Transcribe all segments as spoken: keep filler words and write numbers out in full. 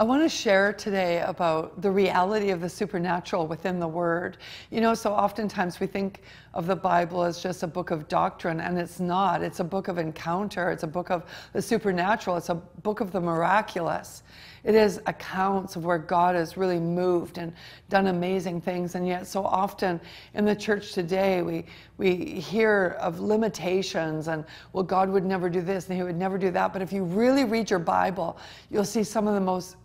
I want to share today about the reality of the supernatural within the Word. You know, so oftentimes we think of the Bible as just a book of doctrine, and it's not. It's a book of encounter. It's a book of the supernatural. It's a book of the miraculous. It is accounts of where God has really moved and done amazing things. And yet so often in the church today, we, we hear of limitations and, well, God would never do this and he would never do that. But if you really read your Bible, you'll see some of the most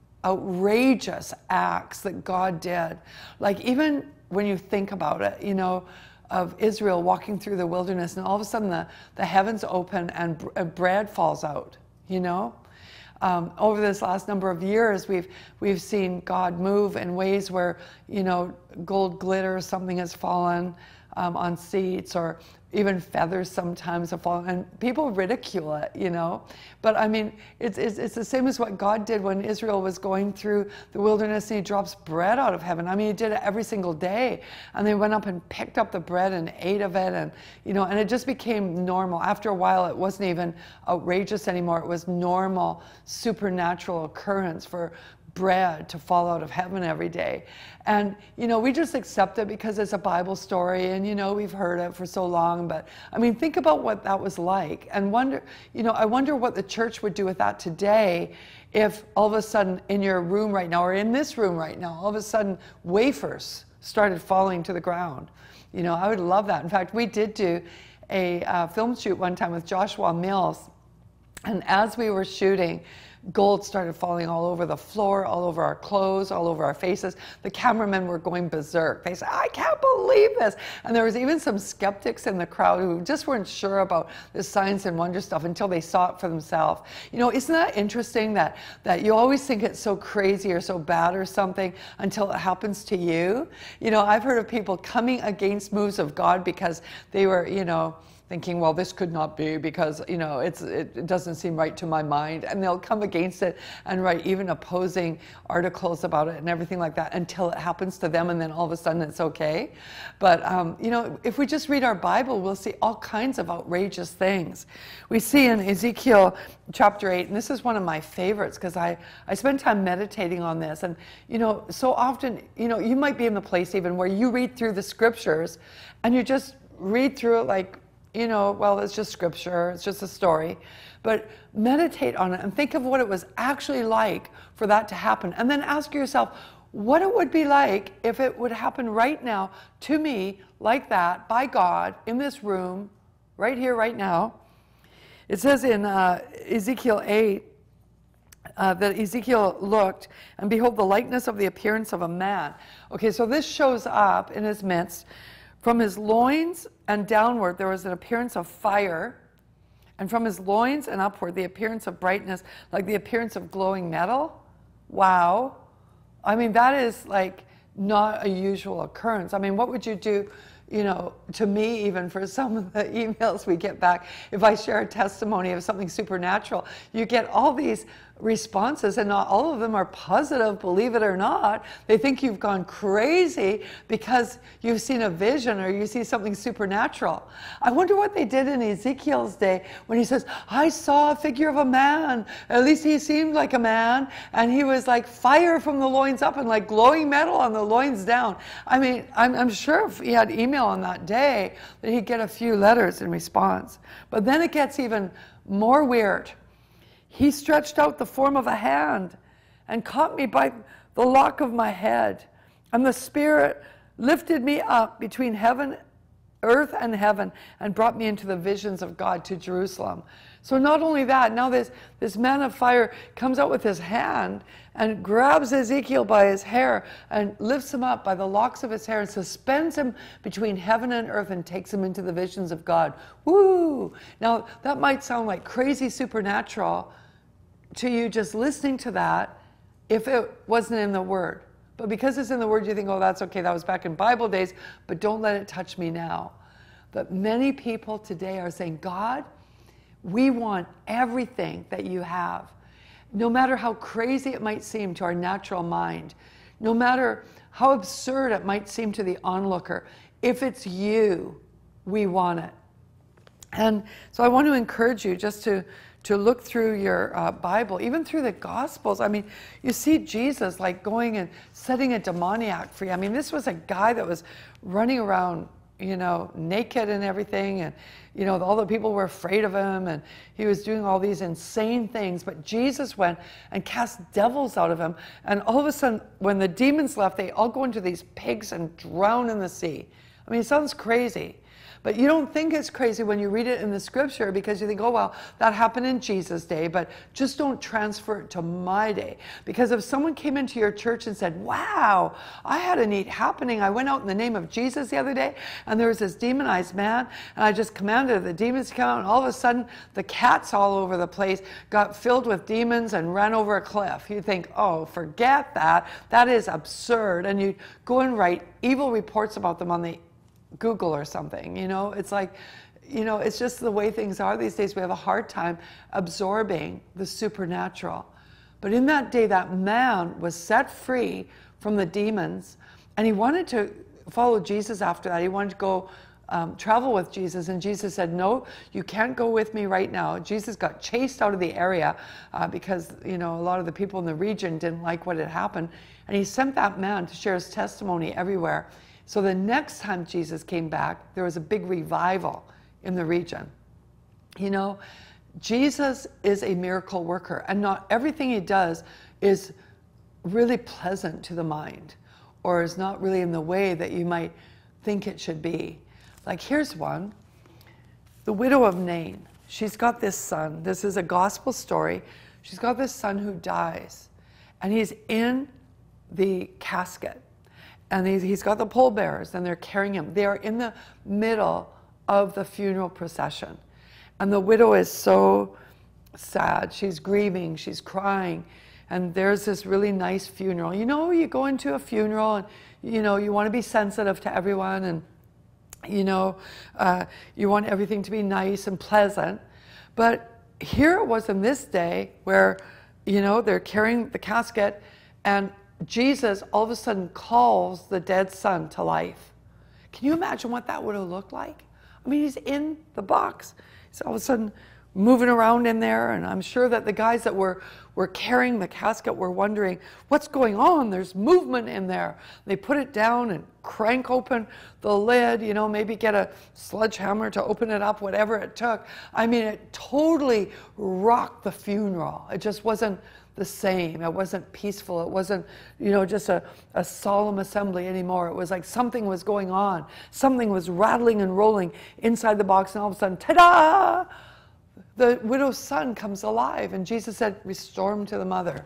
outrageous acts that God did. Like even when you think about it, you know, of Israel walking through the wilderness and all of a sudden the, the heavens open and br- bread falls out, you know? Um, over this last number of years, we've we've seen God move in ways where, you know, gold glitter, something has fallen um, on seats, or even feathers sometimes have fallen, and people ridicule it, you know. But I mean, it's, it's it's the same as what God did when Israel was going through the wilderness, and he drops bread out of heaven. I mean, he did it every single day, and they went up and picked up the bread and ate of it, and you know, and it just became normal. After a while, it wasn't even outrageous anymore. It was normal, supernatural occurrence for bread to fall out of heaven every day. And, you know, we just accept it because it's a Bible story and, you know, we've heard it for so long. But, I mean, think about what that was like and wonder, you know, I wonder what the church would do with that today if all of a sudden in your room right now or in this room right now, all of a sudden wafers started falling to the ground. You know, I would love that. In fact, we did do a uh, film shoot one time with Joshua Mills. And as we were shooting, gold started falling all over the floor, all over our clothes, all over our faces. The cameramen were going berserk. They said, I can't believe this. And there was even some skeptics in the crowd who just weren't sure about the science and wonder stuff until they saw it for themselves. You know, isn't that interesting that, that you always think it's so crazy or so bad or something until it happens to you? You know, I've heard of people coming against moves of God because they were, you know, thinking, well, this could not be because, you know, it's, it doesn't seem right to my mind. And they'll come against it and write even opposing articles about it and everything like that until it happens to them, and then all of a sudden it's okay. But, um, you know, if we just read our Bible, we'll see all kinds of outrageous things. We see in Ezekiel chapter eight, and this is one of my favorites because I, I spend time meditating on this. And, you know, so often, you know, you might be in the place even where you read through the scriptures and you just read through it like, you know, well, it's just scripture, it's just a story. But meditate on it and think of what it was actually like for that to happen. And then ask yourself what it would be like if it would happen right now to me like that by God in this room, right here, right now. It says in uh, Ezekiel eight uh, that Ezekiel looked, and behold, the likeness of the appearance of a man. Okay, so this shows up in his midst. From his loins and downward, there was an appearance of fire. And from his loins and upward, the appearance of brightness, like the appearance of glowing metal. Wow. I mean, that is like not a usual occurrence. I mean, what would you do, you know, to me, even for some of the emails we get back, if I share a testimony of something supernatural, you get all these responses, and not all of them are positive, believe it or not. They think you've gone crazy because you've seen a vision or you see something supernatural. I wonder what they did in Ezekiel's day when he says, I saw a figure of a man. At least he seemed like a man, and he was like fire from the loins up and like glowing metal on the loins down. I mean, I'm, I'm sure if he had email on that day that he'd get a few letters in response. But then it gets even more weird. He stretched out the form of a hand and caught me by the lock of my head. And the Spirit lifted me up between heaven, earth and heaven, and brought me into the visions of God to Jerusalem. So not only that, now this, this man of fire comes out with his hand and grabs Ezekiel by his hair and lifts him up by the locks of his hair and suspends him between heaven and earth and takes him into the visions of God. Woo! Now that might sound like crazy supernatural to you just listening to that if it wasn't in the Word. But because it's in the Word, you think, oh, that's okay, that was back in Bible days, but don't let it touch me now. But many people today are saying, God, we want everything that you have. No matter how crazy it might seem to our natural mind, no matter how absurd it might seem to the onlooker, if it's you, we want it. And so I want to encourage you just to to look through your uh, Bible, even through the Gospels. I mean, you see Jesus like going and setting a demoniac free. I mean, this was a guy that was running around, you know, naked and everything, and you know, all the people were afraid of him, and he was doing all these insane things. But Jesus went and cast devils out of him, and all of a sudden, when the demons left, they all go into these pigs and drown in the sea. I mean, it sounds crazy. But you don't think it's crazy when you read it in the scripture, because you think, oh, well, that happened in Jesus' day, but just don't transfer it to my day. Because if someone came into your church and said, wow, I had a neat happening. I went out in the name of Jesus the other day, and there was this demonized man, and I just commanded the demons to come out, and all of a sudden, the cats all over the place got filled with demons and ran over a cliff. You think, oh, forget that. That is absurd. And you go and write evil reports about them on the Google or something, you know. It's like, you know, it's just the way things are these days. We have a hard time absorbing the supernatural. But in that day, that man was set free from the demons, and he wanted to follow Jesus after that. He wanted to go um, travel with Jesus, and Jesus said, no, you can't go with me right now. Jesus got chased out of the area uh, because, you know, a lot of the people in the region didn't like what had happened, and he sent that man to share his testimony everywhere. So the next time Jesus came back, there was a big revival in the region. You know, Jesus is a miracle worker, and not everything he does is really pleasant to the mind, or is not really in the way that you might think it should be. Like, here's one. The widow of Nain. She's got this son. This is a gospel story. She's got this son who dies, and he's in the casket. And he's, he's got the pallbearers, and they're carrying him. They are in the middle of the funeral procession. And the widow is so sad. She's grieving. She's crying. And there's this really nice funeral. You know, you go into a funeral, and, you know, you want to be sensitive to everyone. And, you know, uh, you want everything to be nice and pleasant. But here it was in this day where, you know, they're carrying the casket, and Jesus all of a sudden calls the dead son to life. Can you imagine what that would have looked like? I mean, he's in the box. He's all of a sudden moving around in there, and I'm sure that the guys that were, were carrying the casket were wondering, what's going on? There's movement in there. They put it down and crank open the lid, you know, maybe get a sledgehammer to open it up, whatever it took. I mean, it totally rocked the funeral. It just wasn't the same. It wasn't peaceful. It wasn't, you know, just a, a solemn assembly anymore. It was like something was going on. Something was rattling and rolling inside the box, and all of a sudden, ta-da! The widow's son comes alive, and Jesus said, restore him to the mother.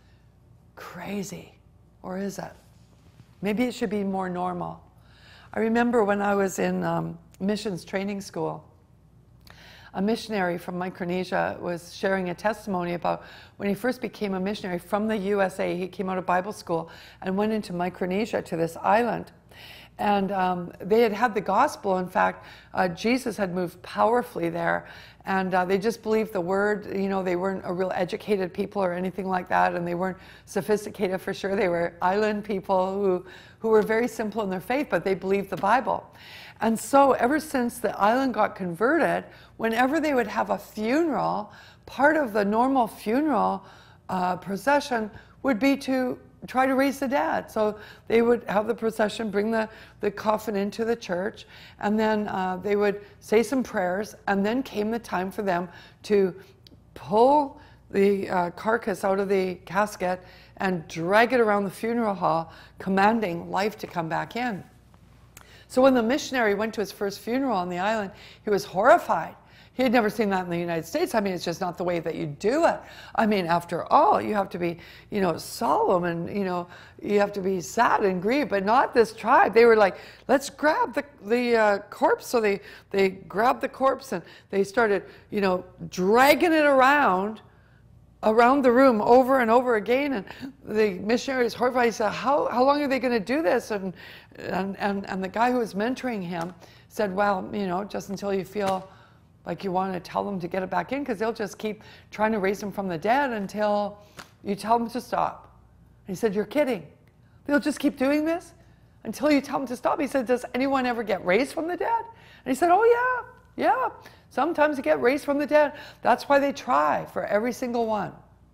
Crazy. Or is it? Maybe it should be more normal. I remember when I was in um, missions training school, a missionary from Micronesia was sharing a testimony about when he first became a missionary from the U S A. He came out of Bible school and went into Micronesia, to this island. And um, they had had the gospel. In fact, uh, Jesus had moved powerfully there. And uh, they just believed the word. You know, they weren't a real educated people or anything like that. And they weren't sophisticated for sure. They were island people who, who were very simple in their faith, but they believed the Bible. And so ever since the island got converted, whenever they would have a funeral, part of the normal funeral uh, procession would be to try to raise the dead. So they would have the procession bring the, the coffin into the church, and then uh, they would say some prayers, and then came the time for them to pull the uh, carcass out of the casket and drag it around the funeral hall, commanding life to come back in. So when the missionary went to his first funeral on the island, he was horrified. He had never seen that in the United States. I mean, it's just not the way that you do it. I mean, after all, you have to be, you know, solemn, and, you know, you have to be sad and grieve, but not this tribe. They were like, let's grab the, the uh, corpse. So they, they grabbed the corpse, and they started, you know, dragging it around, around the room over and over again. And the missionary was horrified. He said, how, how long are they going to do this? And, and, and, and the guy who was mentoring him said, well, you know, just until you feel like you want to tell them to get it back in, because they'll just keep trying to raise them from the dead until you tell them to stop. And he said, you're kidding. They'll just keep doing this until you tell them to stop. He said, does anyone ever get raised from the dead? And he said, oh yeah, yeah. Sometimes you get raised from the dead. That's why they try for every single one.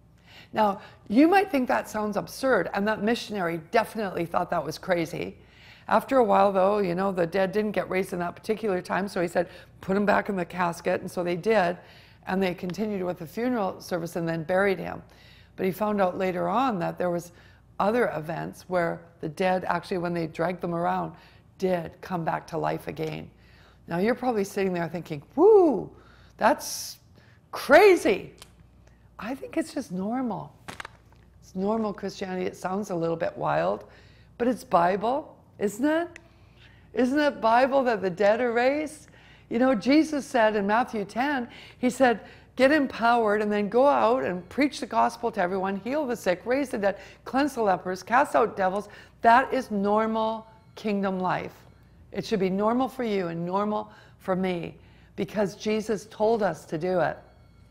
Now, you might think that sounds absurd, and that missionary definitely thought that was crazy. After a while, though, you know, the dead didn't get raised in that particular time, so he said, put him back in the casket, and so they did, and they continued with the funeral service and then buried him. But he found out later on that there was other events where the dead, actually, when they dragged them around, did come back to life again. Now, you're probably sitting there thinking, whoo, that's crazy. I think it's just normal. It's normal Christianity. It sounds a little bit wild, but it's Bible, isn't it? Isn't it Bible that the dead are raised? You know, Jesus said in Matthew ten, he said, get empowered and then go out and preach the gospel to everyone, heal the sick, raise the dead, cleanse the lepers, cast out devils. That is normal kingdom life. It should be normal for you and normal for me because Jesus told us to do it.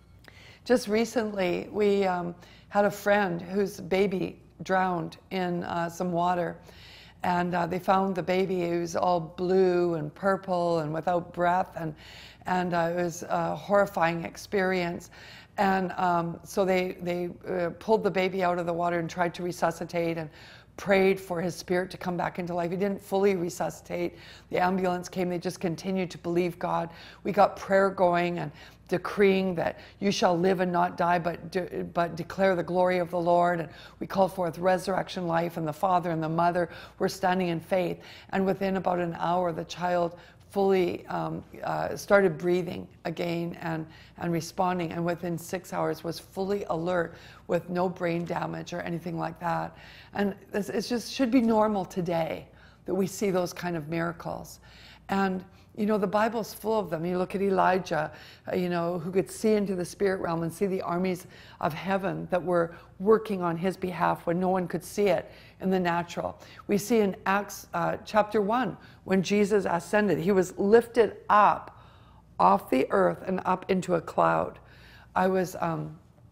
Just recently, we um, had a friend whose baby drowned in uh, some water. And uh, they found the baby. He was all blue and purple and without breath. And, and uh, it was a horrifying experience. And um, so they, they uh, pulled the baby out of the water and tried to resuscitate and prayed for his spirit to come back into life. He didn't fully resuscitate. The ambulance came. They just continued to believe God. We got prayer going and decreeing that you shall live and not die, but, de but declare the glory of the Lord. And we called forth resurrection life, and the father and the mother were standing in faith. And within about an hour, the child fully um, uh, started breathing again and, and responding, and within six hours was fully alert with no brain damage or anything like that. And it just should be normal today that we see those kind of miracles. And you know, the Bible's full of them. You look at Elijah, uh, you know, who could see into the spirit realm and see the armies of heaven that were working on his behalf when no one could see it in the natural. We see in Acts uh, chapter one, when Jesus ascended, he was lifted up off the earth and up into a cloud. I was um,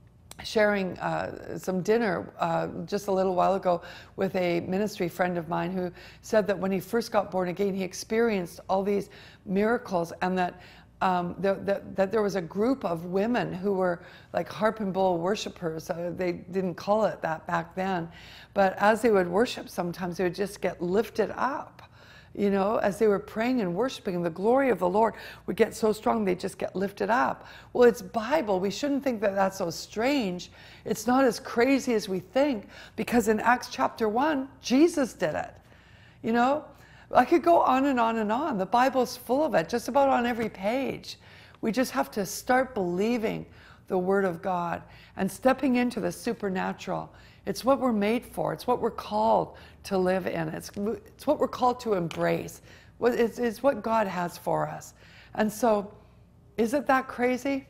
sharing uh, some dinner uh, just a little while ago with a ministry friend of mine who said that when he first got born again, he experienced all these miracles, and that um, there, that, that there was a group of women who were like harp and bowl worshipers. Uh, they didn't call it that back then, but as they would worship, sometimes they would just get lifted up. You know, as they were praying and worshiping, the glory of the Lord would get so strong, they just get lifted up. Well, it's Bible. We shouldn't think that that's so strange. It's not as crazy as we think, because in Acts chapter one, Jesus did it. You know, I could go on and on and on. The Bible's full of it, just about on every page. We just have to start believing the Word of God and stepping into the supernatural. It's what we're made for. It's what we're called to live in. It's, it's what we're called to embrace. It's, it's what God has for us. And so, is it that crazy?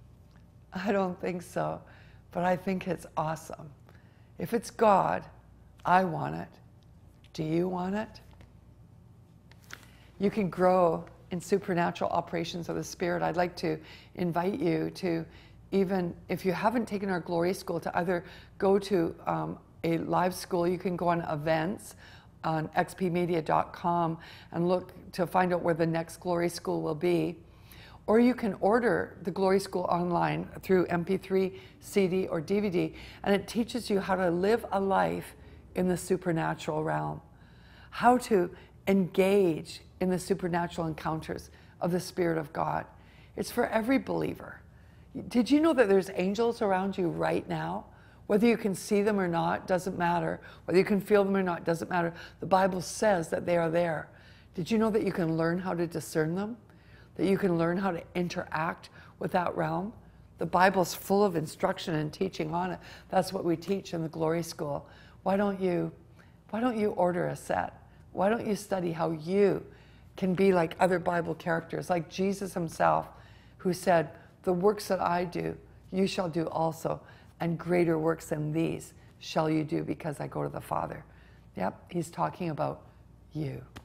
I don't think so. But I think it's awesome. If it's God, I want it. Do you want it? You can grow in supernatural operations of the Spirit. I'd like to invite you to, even if you haven't taken our Glory School, to either go to um, a live school. You can go on events on x p media dot com and look to find out where the next Glory School will be. Or you can order the Glory School online through M P three, C D, or D V D, and it teaches you how to live a life in the supernatural realm, how to engage in the supernatural encounters of the Spirit of God. It's for every believer. Did you know that there's angels around you right now? Whether you can see them or not, doesn't matter. Whether you can feel them or not, doesn't matter. The Bible says that they are there. Did you know that you can learn how to discern them? That you can learn how to interact with that realm? The Bible's full of instruction and teaching on it. That's what we teach in the Glory School. Why don't you, why don't you order a set? Why don't you study how you can be like other Bible characters, like Jesus himself, who said, the works that I do, you shall do also, and greater works than these shall you do, because I go to the Father. Yep, he's talking about you.